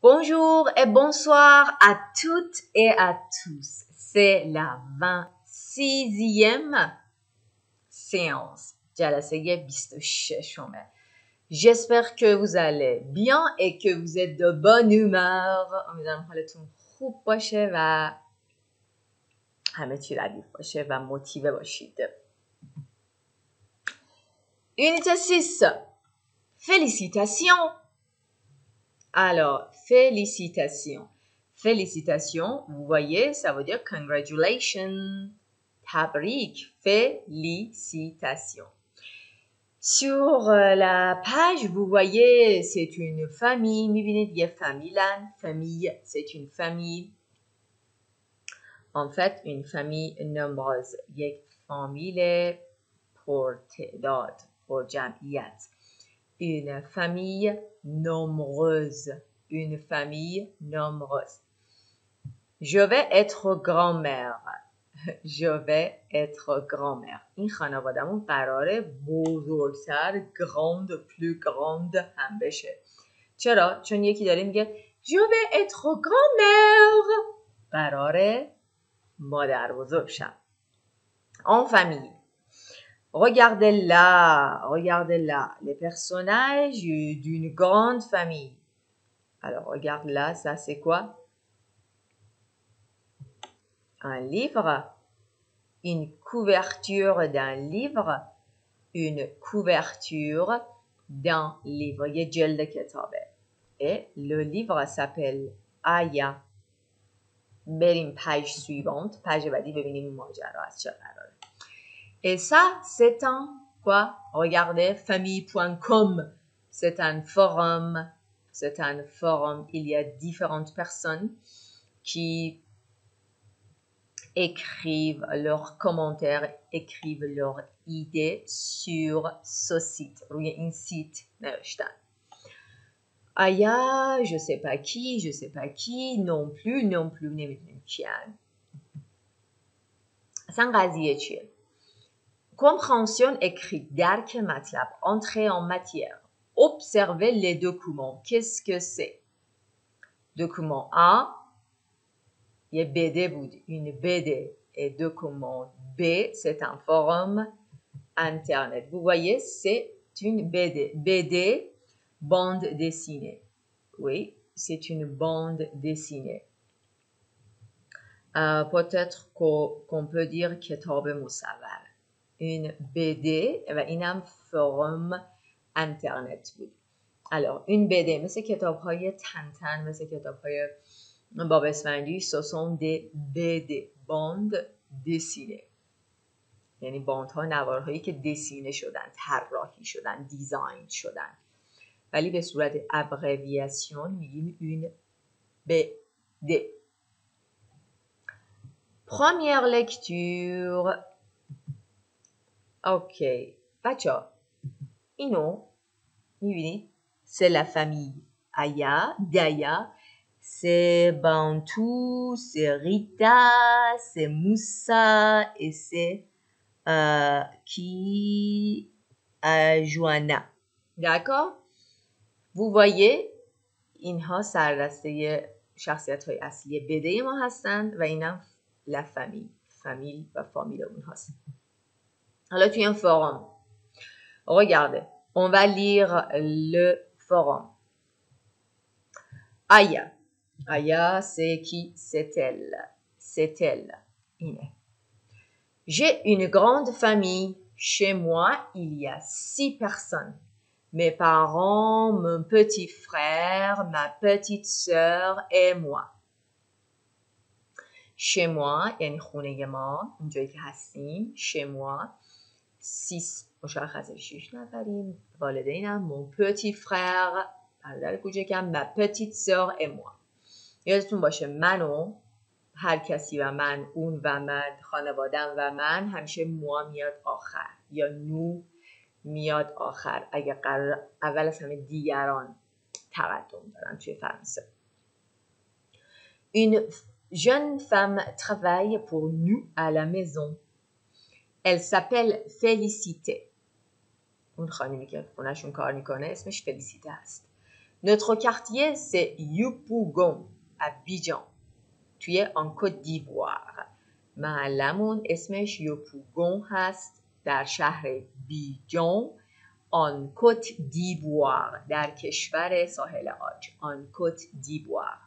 Bonjour et bonsoir à toutes et à tous. C'est la 26e séance. جلسه 26. J'espère que vous allez bien et que vous êtes de bonne humeur. امیدوارم حالتون خوب باشه و همه چی ردیف باشه و موتیوه باشید. Unité 6. Félicitations. Alors, félicitations. Félicitations, vous voyez, ça veut dire congratulations. Tabrik, félicitations. Sur la page, vous voyez, c'est une famille. می‌بینید یه فامیلن. Famille, c'est une famille. En fait, une famille nombreuse. یک فامیل پرتعداد، پرجمعیت. Une famille nombreuse. Une famille nombreuse. Je vais être grand-mère. Je vais être grand-mère. این خانوادمون قراره بزرگتر grande plus grande هم بشه. چرا؟ چون یکی داره میگه Je vais être grand-mère. قراره مادر بزرگ شم. En famille. Regardez là, les personnages d'une grande famille. Alors, regarde là, ça c'est quoi? Un livre, une couverture d'un livre, une couverture d'un livre. یه جلد کتابه. Et le livre s'appelle Aya. بریم page suivante. page بعدی ببینیم ماجرا از چه قراره. Et ça, c'est un quoi? Regardez, famille.com. C'est un forum. C'est un forum. Il y a différentes personnes qui écrivent leurs commentaires, écrivent leurs idées sur ce site. روی این سیت نوشتن. Aya, je sais pas qui, non plus, نمیدونیم کیان. اصلا قضیه چیه؟ Compréhension écrite, درک مطلب, entrer en matière, observer les documents. Qu'est-ce que c'est? Document A, il y a BD بود, une BD. Et document B, c'est un forum internet. Vous voyez, c'est une BD. BD, bande dessinée. Oui, c'est une bande dessinée. Peut-être qu'on peut dire کتاب مصور. Une BD و اینم فروم اینترنت بود. Alors, une BD مثل کتاب‌های تنتن، مثل کتاب‌های باب اسفندی، ce sont des BD, bandes dessinées. یعنی باندها نوارهایی که دسینه شدن، طراحی شدن، دیزاین شدن. ولی به صورت ابریویاسیون میگیم une BD. Première lecture. Ok, بچه‌ها اینو میبینید c'est la famille Aya, Daya, c'est Bantou, c'est Rita, c'est Moussa et c'est qui Joanna. D'accord? Vous voyez اینها سردسته شخصیت‌های اصلی BD ما هستند و اینم la famille, فامیل و فامیل اون هست. Alors, tu as un forum. Regardez, on va lire le forum. Aya. Aya, c'est qui? C'est elle. C'est elle. J'ai une grande famille. Chez moi, il y a 6 personnes. Mes parents, mon petit frère, ma petite sœur et moi. Chez moi, یعنی خونه ما، اونجایی که هستیم. Chez moi. 6 مشخصه 6 نفریم. والدینم mon petit frère برادر کوچکم ma petite sœur et moi. یادتون باشه من و هر کسی و من، اون و من، خانوادم و من، همیشه moi میاد آخر یا nous میاد آخر اگه قرار اول از همه دیگران تقدم دارن توی فرانسه. Une jeune femme travaille pour nous à la maison. Elle s'appelle Félicité. اون خانمی که خونه‌شون کار میکنه اسمش فلیسیته هست. Notre quartier c'est Yopougon Abidjan توی ان کت دیوار. محلمون اسمش یوپوگون هست در شهر بیجان ان کت دیوار در کشور ساحل عاج. ان کت دیوار.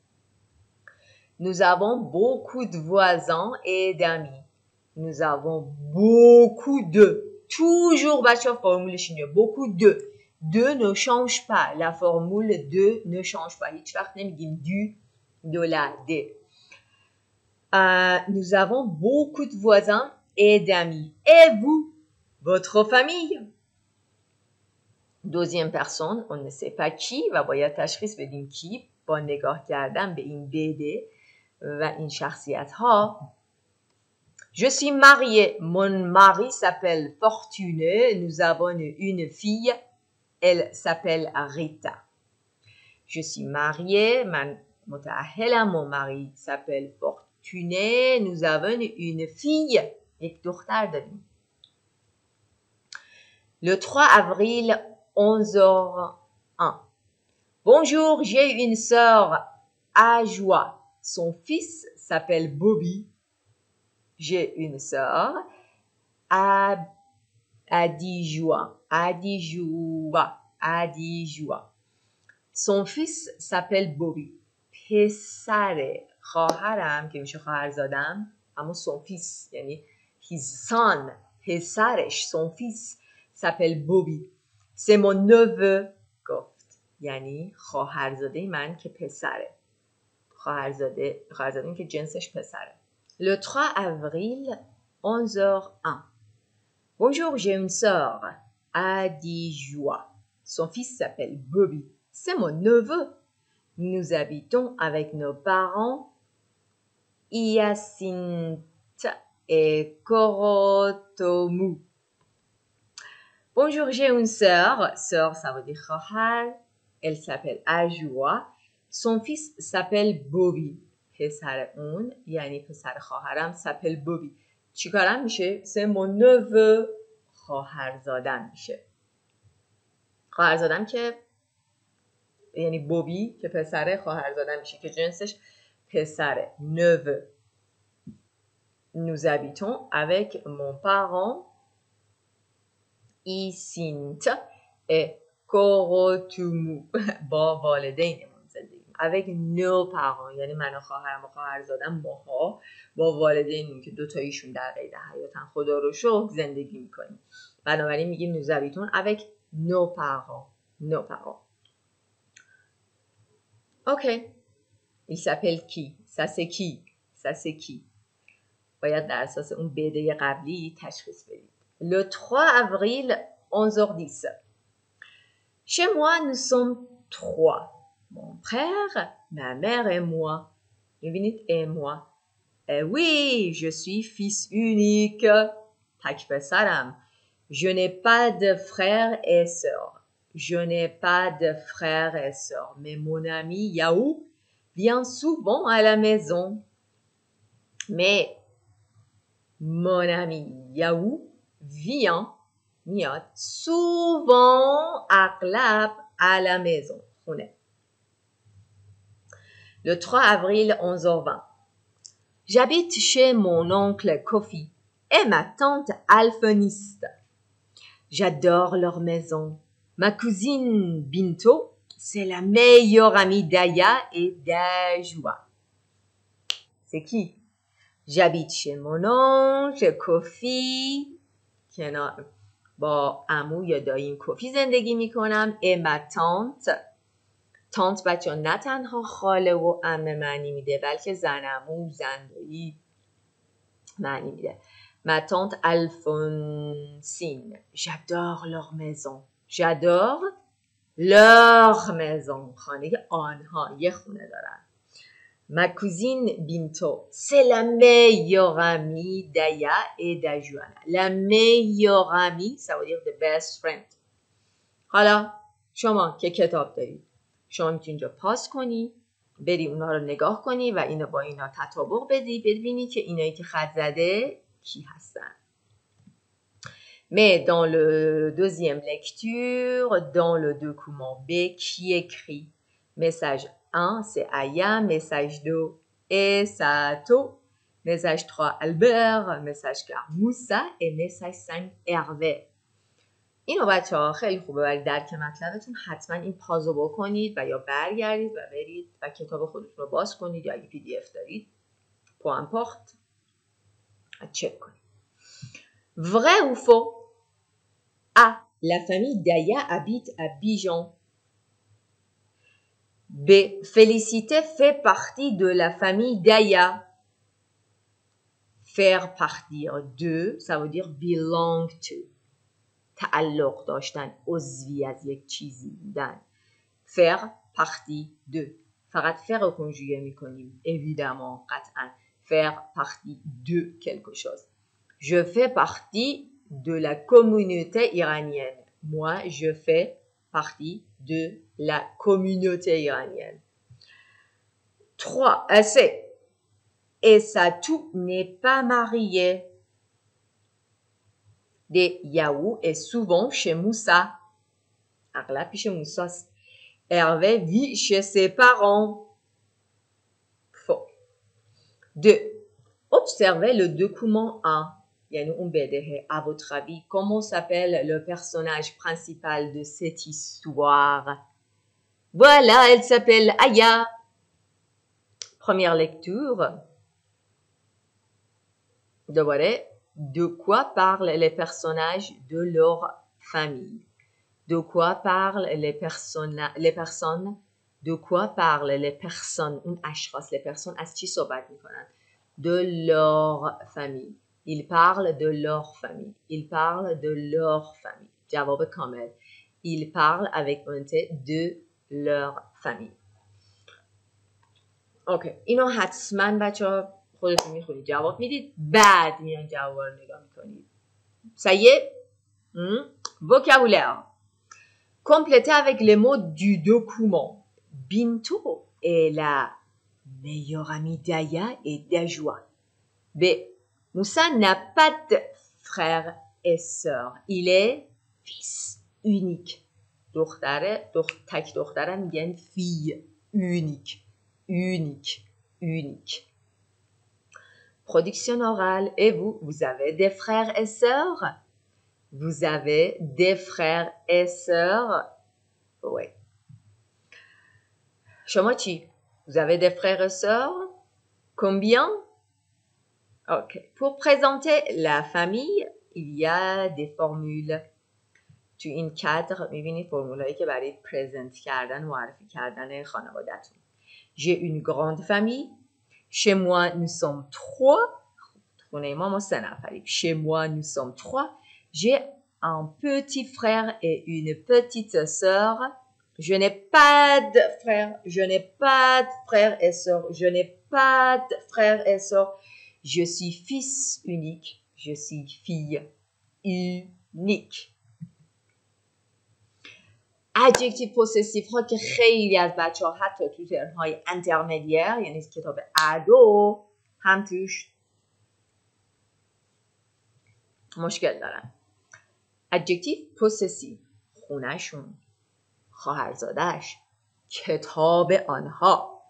Nous avons beaucoup de voisins et d'amis. Nous avons beaucoup de. Toujours بچه فرمولش اینه. Beaucoup de. De ne change pas. La formule de ne change pas. هیچ وقت نمیگیم du, de la, de. Nous avons beaucoup de voisins et d'amis. Et vous, votre famille? Deuxième personne, on ne sait pas qui و باید تشخیص بدیم کی با نگاه کردن به این بده و این شخصیت ها. Je suis mariée. Mon mari s'appelle Fortuné. Nous avons une fille. Elle s'appelle Rita. Je suis mariée. من متأهلم. Mon mari s'appelle Fortuné. Nous avons une fille. یک دختر داریم. Le 3 avril, 11h01. Bonjour, j'ai une sœur à Joie. Son fils s'appelle Bobby. J'ai une sœur à Dijoie. Son fils s'appelle Bobby. پسر خواهرم که میشه خواهرزادم اما son fils یعنی his son پسرش son fils s'appelle Bobby. C'est mon neveu گفت یعنی خواهرزاده من که پسره. خواهرزاده که جنسش پسره. Le 3 avril, 11h01. Bonjour, j'ai une sœur à Dijoie. Son fils s'appelle Bobby. C'est mon neveu. Nous habitons avec nos parents Hyacinthe et Korotomu. Bonjour, j'ai une sœur. Sœur, ça veut dire خواهر. Elle s'appelle Ajoa. Son fils s'appelle Bobby. پسر اون یعنی پسر خواهرم s'appelle Bobby. چیکارم میشه؟ c'est mon neveu. خواهرزادم میشه. خواهرزادم که یعنی بوبی که پسر خواهرزادم میشه که جنسش پسره. neveu. Nous habitons avec mon parent Hyacinthe et Korotomu. با والدینمون زندگی. avec nos parents یعنی من و خواهرم و خواهرزادم ماها با والدینمون که دوتاییشون در قید حیاتن خدا رو شکر زندگی میکنیم. بنابراین میگیم nous habitons avec nos parents. nos parents. Ok. Il s'appelle qui? Ça c'est qui? Ça c'est qui? باید در اساس اون بده قبلی تشخیص بدید. Le 3 avril, 11h10. Chez moi, nous sommes 3. Mon frère, ma mère et moi. میبینید et moi. Et oui, je suis fils unique. تک پسرم. Je n'ai pas de frères et sœurs. Je n'ai pas de frères et sœurs. Mais mon ami Yahoo vient souvent à la maison. Mais mon ami Yahoo vient میاد souvent اغلب à la maison. خونه. Le 3 avril 11h20. J'habite chez mon oncle Kofi et ma tante Alphoniste. J'adore leur maison. Ma cousine Binto, c'est la meilleure amie d'Aya et d'Ajoa. C'est qui? J'habite chez mon oncle Kofi. کنار با عمو یا داییم کوفی زندگی میکنم. et ma tante. تانت بچه نه تنها خاله و عمه معنی میده بلکه زن عمو زن دایی معنی میده. ma tante Alphonsine. J'adore leur maison. J'adore leur maison. خانه آنها یه خونه دارن. Ma cousine Binto, c'est la meilleure amie d'Aya et d'Ajuana. La meilleure amie, ça veut dire the best friend. حالا شما که کتاب دارید شما میتونید اینجا پاس کنی بری اونا رو نگاه کنی و اینو با اینا تطابق بدی ببینی که اینایی که خط زده کی هستن. Mais dans le deuxième lecture, dans le document B qui écrit message 1, c'est Aya, message 2, Esato, message 3, Albert, message 4, Moussa et message 5, Hervé. اینو بچه ها خیلی خوبه برای درک مطلبتون حتما این پازو بکنید و یا برگردید و برید و کتاب خودتون رو باز کنید یا اگه PDF دارید peu importe چک کنید. Vrai ou faux? A. La famille Daya habite à Bijan. B. Félicité fait partie de la famille Daya. Faire partir de, ça veut dire belong to. تعلق داشتن، عضوی از یک چیزی بودن. Faire partie de. فقط faire رو conjuguer میکنیم. Évidemment, قطعا. Faire partie de quelque chose. Je fais partie de la communauté iranienne. Moi, je fais partie de la communauté iranienne. 3. C'est. Esatou n'est pas marié. De Yaou est souvent chez Moussa. Arla puis chez Moussa. Hervé vit chez ses parents. Faux. 2. Observez le document 1. À votre avis, comment s'appelle le personnage principal de cette histoire? Voilà, elle s'appelle Aya. Première lecture. De quoi parlent les personnages de leur famille? De quoi parlent les personnes? De quoi parlent les personnes? Les personnes از چی صحبت میکنن؟ De leur famille. Ils parlent de leur famille. Ils parlent de leur famille. جواب کامل. Ils parlent avec un T de leur famille. اوکی. اینو حتما بچه خودتون میخونید جواب میدید بعد میان جواب رو نگاه میکنید. Ça y est? Vocabulaire. Complétez avec les mots du document. Bintou est la meilleure amie d'Aya et d'Ajwa. B. Moussa n'a pas de frères et sœurs. Il est fils unique. تک دختره میگن fille unique. Unique. Production orale. Et vous, vous avez des frères et sœurs? Vous avez des frères et sœurs? Oui. شما چی? Vous avez des frères et sœurs? Combien? Ok. Pour présenter la famille, il y a des formules. تو این کادر میبینید فرمولایی که برای پرزنت کردن معرفی کردن خانواده‌تون. J'ai une grande famille. Chez moi, nous sommes 3. خونه ما 3 نفریم. Chez moi, nous sommes 3. J'ai un petit frère et une petite sœur. Je n'ai pas de frère. Je n'ai pas de frère et sœur. Je n'ai pas de frère et sœur. Je suis fils unique. Je suis fille unique. Adjectif possessif ها که خیلی از بچه ها حتی تو ترم های انترمدیر یعنی کتاب ادو هم توش مشکل دارن. Adjectif possessif خونهشون، خواهرزادش، کتاب آنها.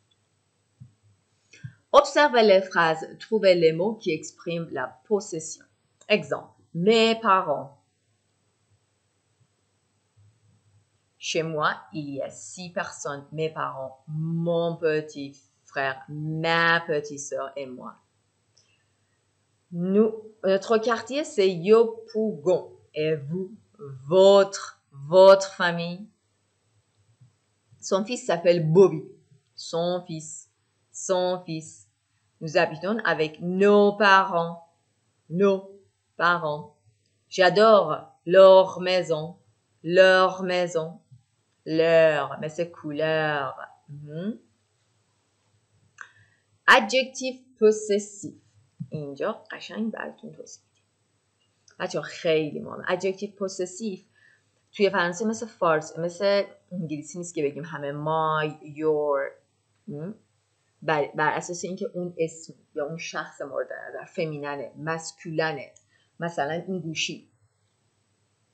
Observez les phrases, trouvez les mots qui expriment la possession. Exemple, mes parents. Chez moi, il y a 6 personnes, mes parents, mon petit frère, ma petite sœur et moi. Notre quartier, c'est Yopougon. Et vous, votre famille. Son fils s'appelle Bobby. Son fils. Nous habitons avec nos parents. J'adore leur maison. Mais c'est couleur. Adjectif possessif. اینجا قشنگ براتون توضیح میدم. بچه‌ها خیلی مهمه. Adjective possessive توی فرانسه مثل انگلیسی نیست که بگیم همه my, your. بر اساس اینکه اون اسم یا اون شخص مورد نظر فمیننه، مسکولنه. مثلا این گوشی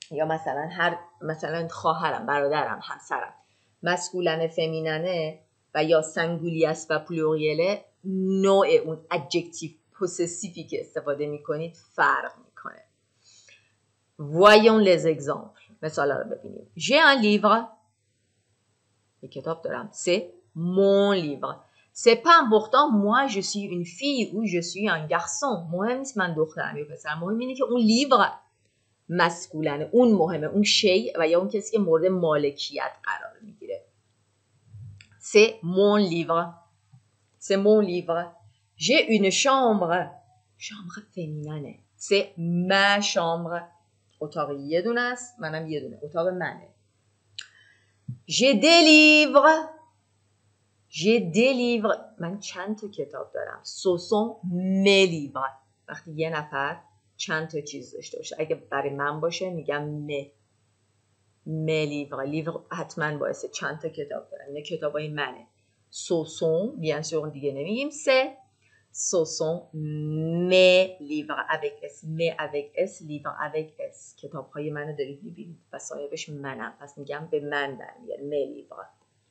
یا مثلا خواهرم، برادرم، همسرم. مسکولن فمیننه و یا سنگولی است و پلوریله، نوع اون ادجکتیو پوسسیفی که استفاده میکنید فرق میکنه. Voyons les exemples. مثالا رو ببینیم. J'ai un livre. یک کتاب دارم. C'est mon livre. C'est pas important moi je suis une fille ou je suis un garçon. مهم نیست من دخترم یا پسرم. مهم اینه که اون لیور مسکولنه، اون مهمه، اون شی و یا اون کسی که مورد مالکیت قرار میگیره. C'est mon livre. C'est mon livre. J'ai une chambre. chambre féminine. C'est ma chambre. اتاق یه دونه است، منم یه دونه. اتاق منه. J'ai des livres. J'ai des livres. من چند تا کتاب دارم. Ce sont mes livres. وقتی یه نفر چند تا چیز داشته باشه، اگه برای من باشه میگم mes livres. لیور حتما باعث چند تا کتاب دارم. اینه کتابای منه. Ce sont, bien sûr دیگه نمیگیم c'est. Ce sont mes livres avec S. mes avec S, livres avec S. کتاب های منو دارید میبینید و صاحبش منم. پس میگم به من برمیگرد. mes livres.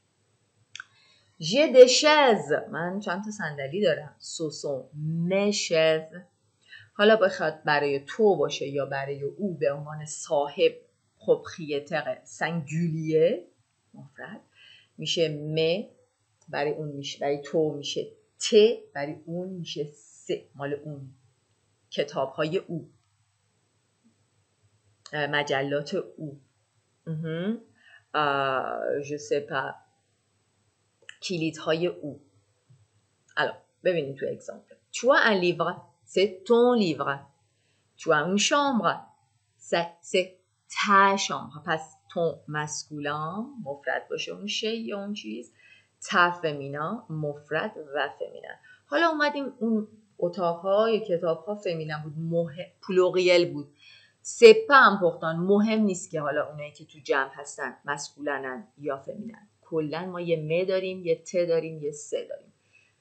J'ai des chaises. من چند تا صندلی دارم. Ce sont mes chaises. حالا بخواد برای تو باشه یا برای او به عنوان صاحب propriétaire singulier مفرد میشه می، برای اون میشه، برای تو میشه ت، برای اون میشه س، مال اون. کتاب های او، مجلات او، je sais pas، کلیدهای او. الان ببینیم تو اگزامپل. Tu as un livre, c'est ton livre. Tu as une chambre, c'est ta chambre. پس ton masculin مفرد باشه اون شی یا اون چیز، تا فمینا مفرد و فمینن. حالا اومدیم اون اتاق‌ها یا کتاب‌ها فمینن بود، پلوریل بود. سپا امپورتان، مهم نیست که حالا اونایی که تو جمع هستن مسکولنن یا فمینن. کلا ما یه م داریم، یه ت داریم، یه س داریم.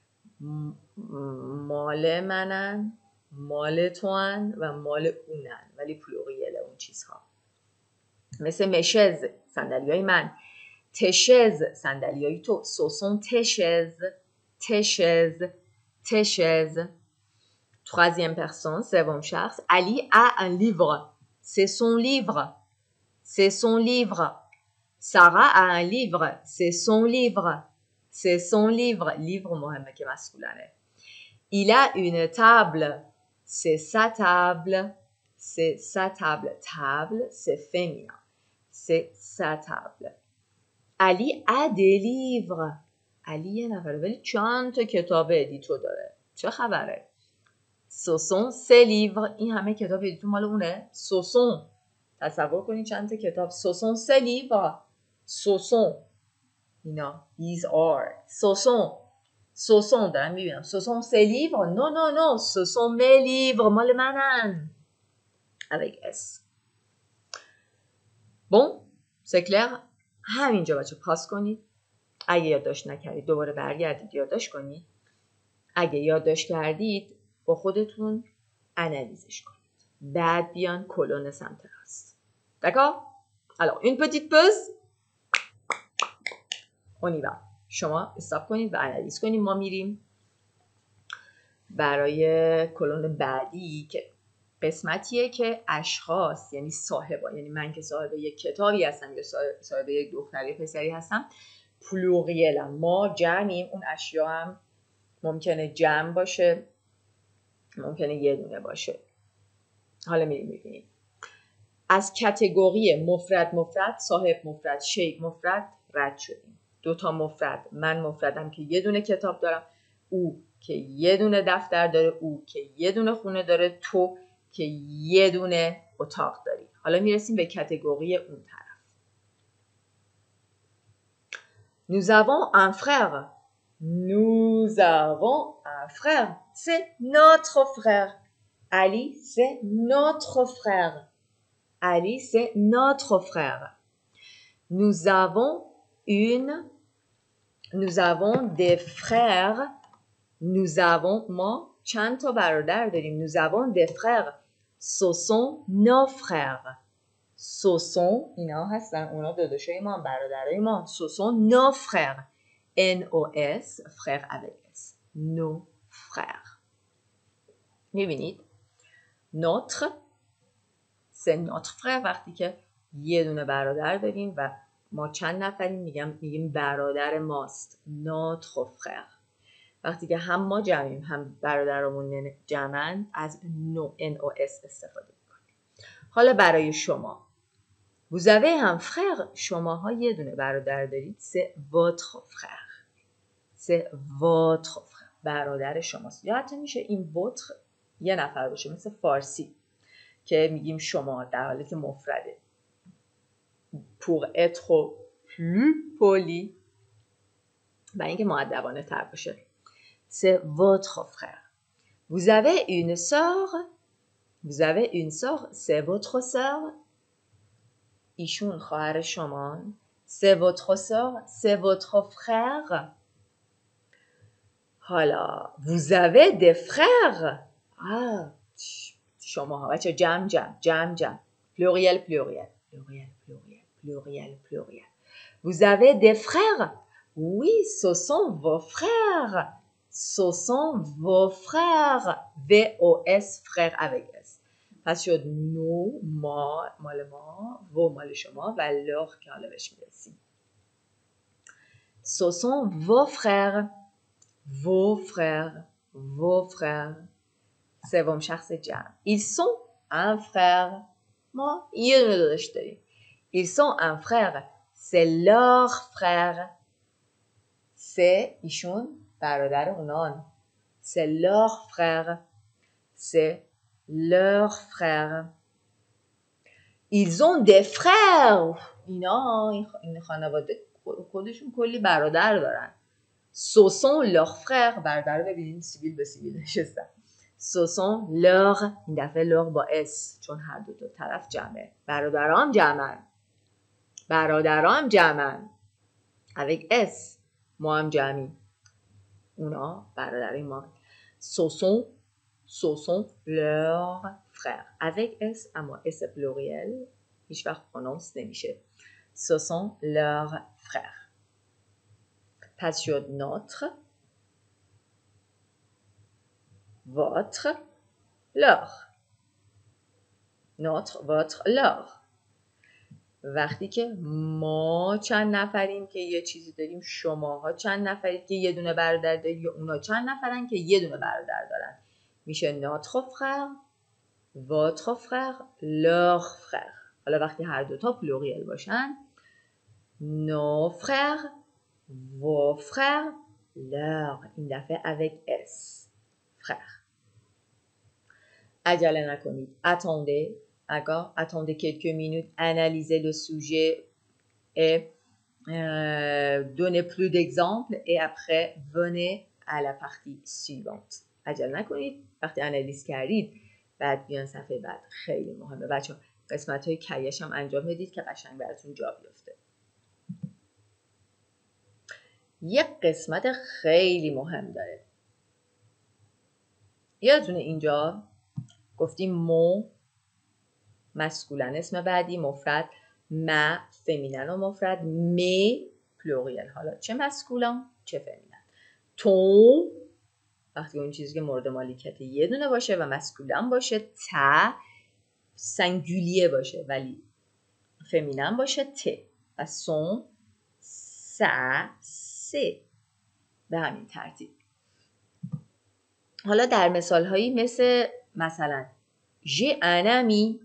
مال منن، مال توان و مال اونن، ولی پلوریل اون چیزها. مثل مشز، صندلیای من. تشز، صندلیای تو. سوسون تشز، تشز، تشز. Troisième personne, سوم شخص. Ali a un livre. C'est son livre. C'est son livre. Sarah a un livre. C'est son livre. C'est son livre. Livre مهمه که مسکولنه. Il a une table. C'est sa table. C'est sa table. Table, c'est féminin. C'est sa table. Ali a des livres. علی یه نفره ولی چند تا کتاب ادیتو داره. چه خبره؟ Ce sont ses livres. این همه کتاب ادیتو مال اونه. Ce sont. تصور کنید چند تا کتاب. Ce sont ses livres. Ce sont. اینا. These are. Ce sont. Ce sont. دارم میبینم. Ce sont ses livres. Non, non, non. Ce sont mes livres. مال منن. Avec S. Bon. C'est clair. همینجا بچه پاس کنید. اگه یادداشت نکردید دوباره برگردید یادداشت کنید. اگه یادداشت کردید با خودتون انالیزش کنید. بعد بیان کلون سمت راست. D'accord? Alors, une petite pause. On y va. شما استاپ کنید و انالیز کنید. ما میریم برای کلون بعدی که قسمتیه که اشخاص یعنی صاحبا، یعنی من که صاحب یک کتابی هستم یا صاحب یک دختری پسری هستم، پلوریلم. ما جمعیم. اون اشیا هم ممکنه جمع باشه، ممکنه یه دونه باشه. حالا میریم میبینیم. از کتگوری مفرد مفرد، صاحب مفرد، شی مفرد رد شدیم. دوتا مفرد، من مفردم که یه دونه کتاب دارم، او که یه دونه دفتر داره، او که یه دونه خونه داره، تو که یه دونه اتاق داری. حالا میرسیم به کتگوری اون طرف. Nous avons un frère. Nous avons un frère. C'est notre frère. Ali, c'est notre frère. Ali, c'est notre frère. Nous avons des frères. Nous avons ما چند تا برادر داریم. Nous avons des frères. Ce sont nos frères. سوسون اینا هستن، اونا داداشای ما، برادرای ما. سوسون نو فرر. NOS frère avec S. Nos frères. میبینید؟ notre c'est notre frère. وقتی که یه دونه برادر داریم و ما چند نفریم میگیم برادر ماست. notre frère. وقتی که هم ما جمعیم هم برادرمون جمعن از NOS استفاده میکنیم. حالا برای شما vous avez un frère. شماها یه دونه برادر دارید. c'est votre frère. c'est votre frère. برادر شماست. یا حتی میشه این votre یه نفر باشه مثل فارسی که میگیم شما در حالت مفرده. pour être plus poli و اینکه مؤدبانه تر باشه. c'est votre frère. vous avez une sœur. vous avez une sœur. c'est votre sœur. ایشون خواهر شمان. c'est votre sœur. c'est votre frère. حالا vous avez des frères. شماها بچه جمع pluriel. vous avez des frères. oui, ce sont vos frères. ce sont vos frères. VOS frère avec S. پس شد نو ما مال ما، و مال شما و لور که حالا بهش میرسیم. ce sont vos frères. vos frères. سوم شخص جمع. ils sont un frère. ما یه دونه داداش داریم. ils sont un frère. c'est leur frère. c'est ایشون برادر اونان. c'est leur frère. c'est leur frère. ils ont des frères. این خانواده خودشون کلی برادر دارن. ce sont leurs frères. برادر ببینید سیبیل به سیبیل نشستن. ce sont leurs. این دفعه لور با اس چون هر دو طرف جمعه. برادرام جمعن avec S. ما هم جمعیم. اونا برادرای ما. ce sont leurs frères avec S اما S pluriel هیچ وقت پرونانس نمیشه. ce sont leurs frères. پس شد notre, votre, leur. notre, votre, leur. وقتی که ما چند نفریم که یه چیزی داریم، شماها چند نفرید که یه دونه برادر دارید، یا اونا چند نفرن که یه دونه برادر دارن، میشه notre frère, votre frère, leur frère. حالا وقتی هر دوتا پلوریل باشن nos frères, vos frères, leur. این دفعه avec S. frère. عجله نکنید. attendez. D'accord? Attendez quelques minutes, analysez le sujet et donnez plus d'exemples et après venez à la partie suivante. عجله نکنید. وقتی انالیز کردید بعد بیان صفحه بعد. خیلی مهمه بچه ها. قسمت های کیش هم انجام بدید که قشنگ براتون جا بیفته. یک قسمت خیلی مهم داره. یادتونه اینجا گفتیم مو مسکولن اسم بعدی مفرد، ما فمینن و مفرد، می پلوریل. حالا چه مسکولن چه فمینن. تو وقتی اون چیزی که مورد مالکیت یه دونه باشه و مسکولن باشه، تا سنگولیه باشه ولی فمینن باشه، ت. و سون سا سه. به همین ترتیب. حالا در مثال هایی مثلا j'ai un ami،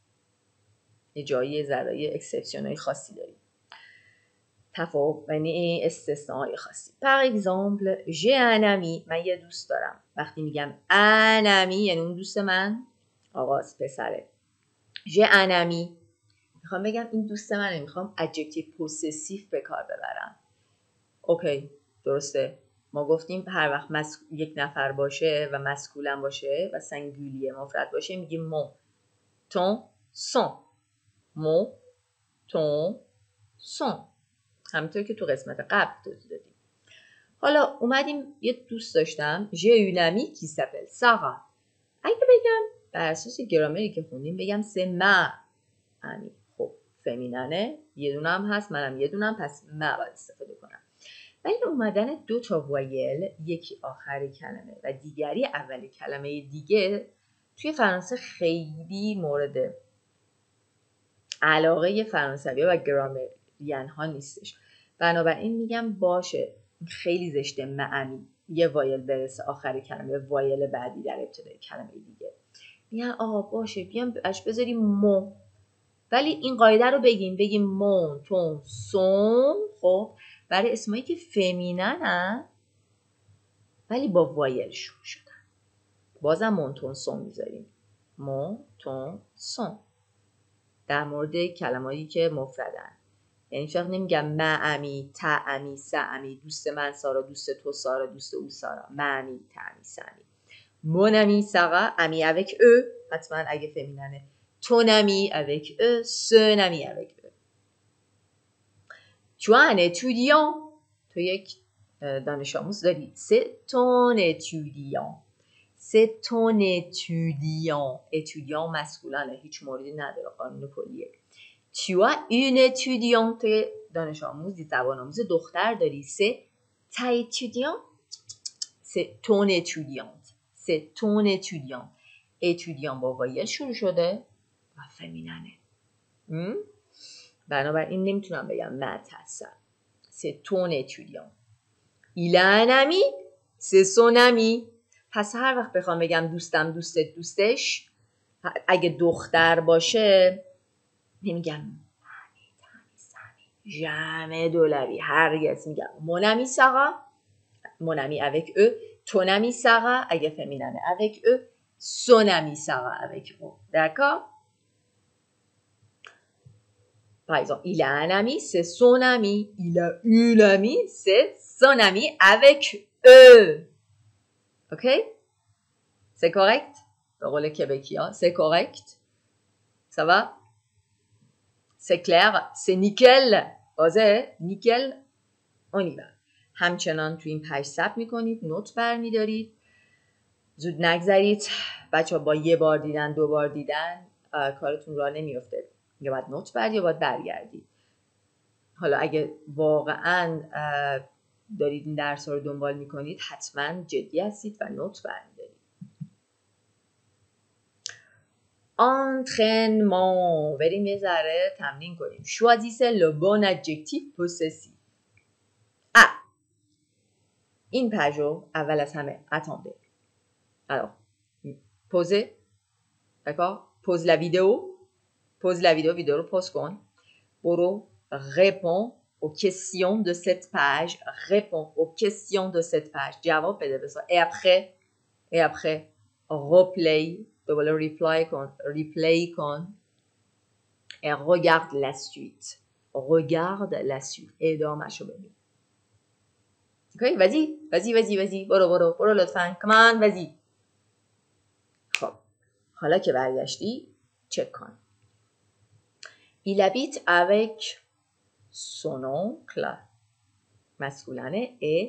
جایی ذرای اکسپشن های خاصی داریم، تفاوت یعنی استثناء خاصی. par exemple j'ai un ami، من یه دوست دارم. وقتی میگم un ami یعنی اون دوست من آغاز پسره. j'ai un ami میخوام بگم این دوست منه، میخوام adjective possessive به کار ببرم. اوکی درسته. ما گفتیم هر وقت یک نفر باشه و مسکولن باشه و سنگولیه مفرد باشه میگیم مون، تون، سون. مون، تون، سون. همینطور که تو قسمت قبل توضیح دادیم. حالا اومدیم یه دوست داشتم. j'ai une amie qui s'appelle Sarah. اگه بگم بر اساس گرامری که خوندیم بگم c'est ma amie. فمیننه، یه دونه هم هست، منم یه دونه هم، پس ما باید استفاده کنم. ولی اومدن 2 تا وایل، یکی آخر کلمه و دیگری اول کلمه دیگه، توی فرانسه خیلی مورد علاقه فرانسوی و گرامریان ها نیستش. بنابراین میگم باشه خیلی زشته معمی یه وایل برسه آخر کلمه، وایل بعدی در ابتدای کلمه دیگه. میگن آقا باشه بیام اش بذاریم مو، ولی این قاعده رو بگیم مون تون سون. خب برای اسمایی که فمینن ولی با وایل شروع شدن، بازم مون تون سون میذاریم، مون تون سون. در مورد کلماتی که مفردن، یعنی فقط نمیگم معمی تعمی سعمی، دوست من سارا، دوست تو سارا، دوست او سارا، معمی تعمی سعمی. mon ami Sarah, ami avec eux, حتما اگه فمیننه. ton ami avec eux, son ami avec eux. tu as un étudiant, تو یک دانش آموز داری. c'est ton étudiant, c'est ton étudiant. étudiant مسکولانه، هیچ موردی نداره، قانون کلیه. tu as une étudiante, تو دانش آموزی زبان آموز دختر داری. c'est ta étudiante, c'est ton étudiante. c'est ton étudiant. étudiant با وایل شروع شده و فمیننه. بنابراین نمیتونم بگم مت هستم. c'est ton étudiant. il a un ami, c'est son ami. پس هر وقت بخوام بگم دوستم دوستت دوستش، اگه دختر باشه نمیگم jamais de la vie، هرگز میگم mon ami Sarah, mon ami avec eux. ton ami Sarah اگه فمیننه avec eux. son ami Sarah avec eux. d'accord? par exemple, il a un ami, c'est son ami. il a une amie, c'est son ami avec eux. ok? c'est correct? به قول کبکیا c'est correct? ça va? c'est clair? c'est nickel? واضحه؟ نیکل؟ on y va. همچنان تو این پیج ثبت میکنید، نوت برمیدارید، زود نگذرید. بچه ها با یه بار دیدن 2 بار دیدن کارتون راه نمیفته، یا باید نوت برد یا باید برگردید. حالا اگه واقعا دارید این درس رو دنبال میکنید حتما جدی هستید و نوت برمیدارید. entraînement، بریم یه ذره تمرین کنیم. choisissez le bon adjectif possessif. این پژ رو اول از همه attendez. alors posez, d'accord? pose la vidéo رو پوز کن. برو réponds aux questions de cette page. réponds aux questions de cette page. جواب بده بسا. et après replay، دوباره replay کن et regarde la suite. ادامه‌شو ببین. اوکی، vas-y برو لطفاً. come on vas-y. خب حالا که برگشتی چک کن. il habite avec son oncle masculin et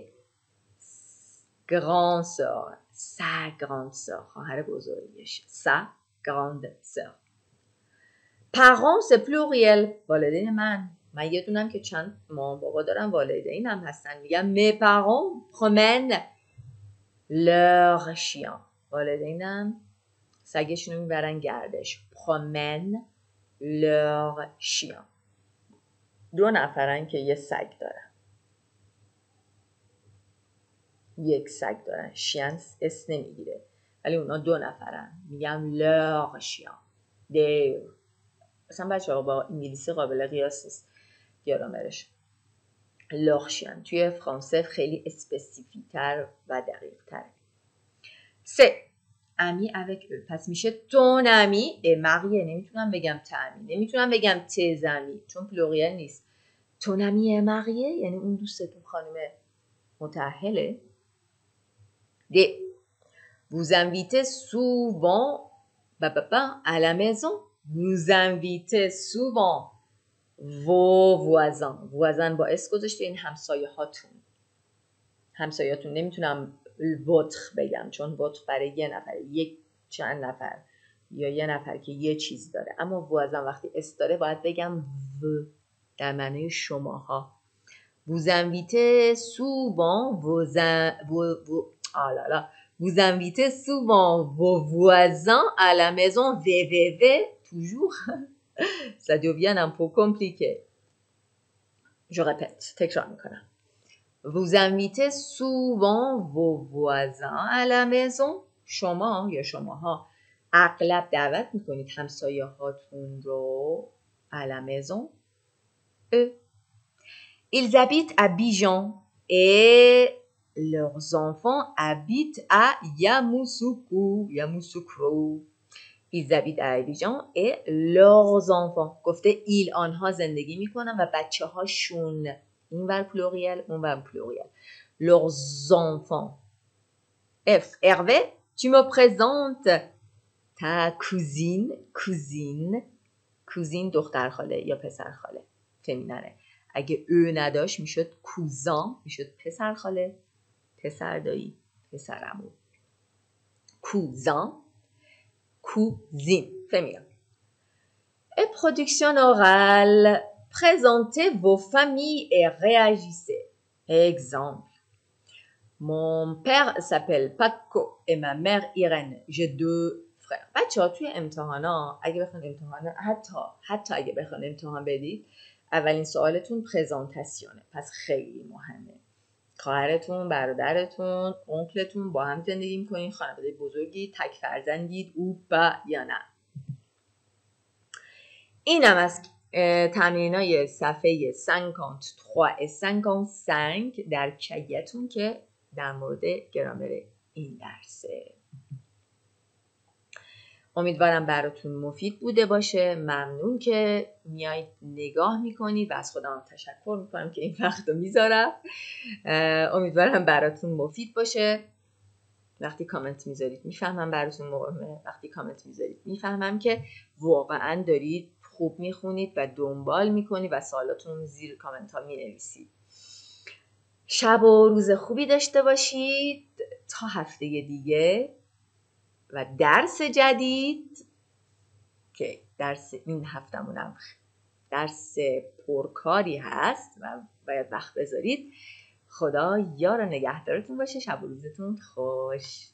grande sœur. sa grande sœur، خواهر بزرگش. sa grande sœur. parents c'est pluriel. والدین من یه دونم که چند مامان بابا دارم، والدین هم هستن. میگم mes parents promènent leur chien. والدینم سگشون رو میبرن گردش. promènent leur chien. 2 نفرن که یه سگ دارن، یک سگ دارن. chien اس نمیگیره ولی اونا 2 نفرن. میگم leur chien. اصلا بچه ها با انگلیسی قابل قیاس نیست گرامرش. leur chien توی فرانسه خیلی اسپسیفیک تر و دقیق تر. c'est ami avec eux. پس میشه ton ami et marié. نمیتونم بگم تعمی، نمیتونم بگم tes amis چون پلوریال نیست. ton ami est marié یعنی اون دوستتون خانم متأهله. vous invitez souvent à la maison. vous invitez souvent vos voisins با اس گذاشته، این همسایه‌هاتون. نمیتونم votre بگم چون votre برای یه نفر، یک چند نفر. یا یه نفر که یه چیز داره. اما voisin وقتی اس داره باید بگم و در معنی شماها. Vous invitez souvent Vous invitez souvent vos voisins à la maison. Toujours. Ça devient un peu compliqué. Je répète. تکرار میکنم. Vous invitez souvent vos voisins à la maison. شما یا شماها اغلب دعوت میکنید همسایه هاتون رو à la maison. Eux. Ils habitent à Bijan et leurs enfants habitent à Yamoussoukro. Ils habitent à Abidjan et leurs enfants. گفته ایل آنها زندگی میکنن و بچه هاشون. این ور پلوریال اون ور پلوریال. Leurs enfants. F. Hervé, tu me présentes ta cousine دختر خاله یا پسر خاله فمیننه. اگه او نداشت میشد کوزان، میشد پسر خاله، پسر دایی، پسر عمو. کوزان، cousine féminin. Et production orale. Présentez vos familles et réagissez. Exemple. Mon père s'appelle Paco et ma mère Irène. J'ai 2 frères. بچه‌ها توی امتحانا اگه بخوان امتحانا حتی اگه بخوان امتحان بدید اولین سوالتون پرزنتاسیونه. پس خیلی مهمه. خواهرتون، برادرتون، اونکلتون با هم زندگی میکنین، خانواده بزرگی، تک فرزندید او با یا نه. اینم از تمرینای صفحه 53 در کیتون که در مورد گرامر این درسه. امیدوارم براتون مفید بوده باشه. ممنون که میایید نگاه میکنید و از خودم تشکر میکنم که این وقت رو میذارم. امیدوارم براتون مفید باشه. وقتی کامنت میذارید میفهمم براتون مهمه. وقتی کامنت میذارید میفهمم که واقعا دارید خوب میخونید و دنبال میکنید و سوالاتون زیر کامنت ها مینویسید. شب و روز خوبی داشته باشید تا هفته دیگه و درس جدید که درس این هفتمونم درس پرکاری هست و باید وقت بذارید. خدا یار و نگهدارتون باشه. شب و روزتون خوش.